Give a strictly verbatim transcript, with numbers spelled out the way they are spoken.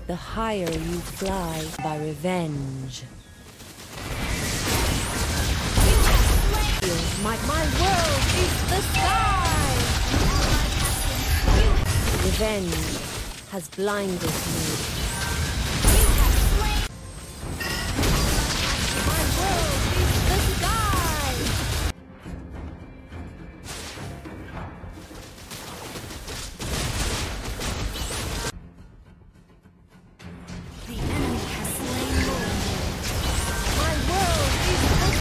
The higher you fly by revenge. My, my world is the sky! Revenge has blinded me.